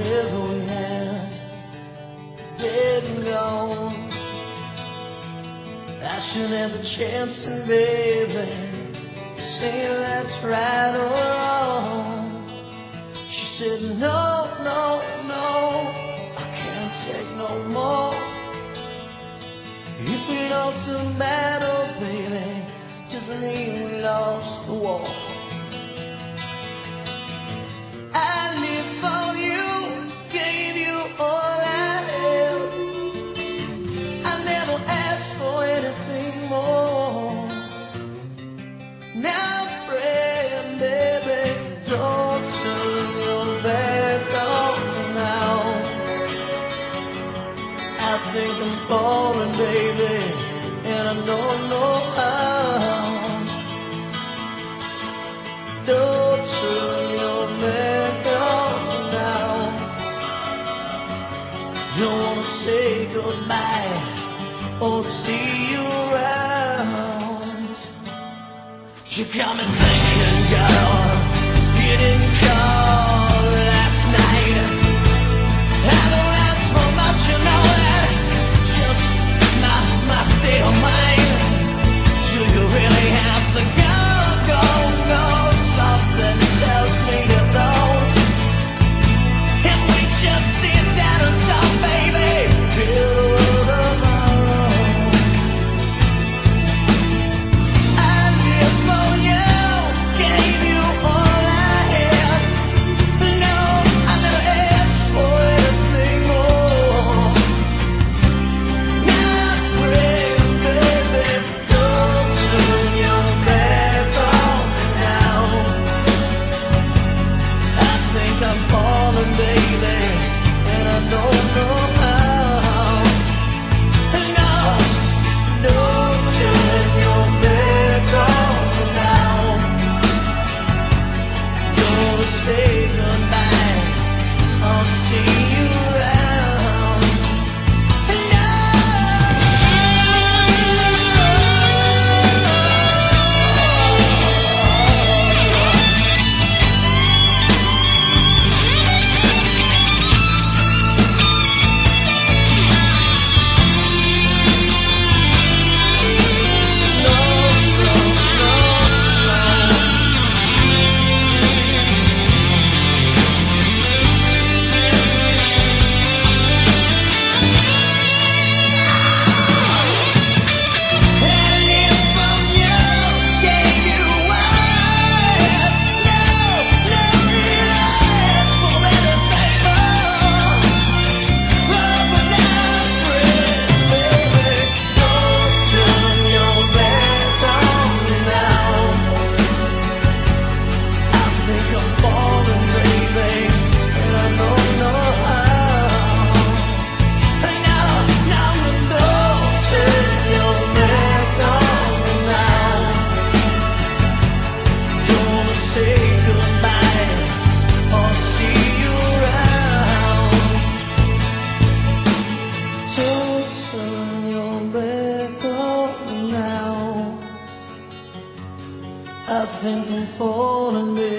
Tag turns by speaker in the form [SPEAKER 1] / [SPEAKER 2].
[SPEAKER 1] whatever we had is dead and gone. I should have the chance, and baby, say that's right or wrong. She said, no, no, no, I can't take no more. If we lost the battle, baby, just mean we lost the war. I lived for you, gave you all I had. I never asked for anything more. Now I'm praying, baby, don't turn your back on me now. I think I'm falling, baby, and I don't know how. Don't turn your back on me now. Don't wanna say goodbye or see you around. You got me thinking, girl, you didn't call last night. I don't ask for much, you know that. Just my state of mind. Do you really have to go, go, go? Something tells me you don't. If we just sit down and talk, baby, build a world of our own. I live for you, gave you all I had. No, I never asked for anything more. Now I'm praying, baby, don't turn your back on me now. I think I'm falling, baby, and I don't know how. No, don't turn your back on me now. Don't say goodbye, I'll see you around. No. I think I'm falling, baby.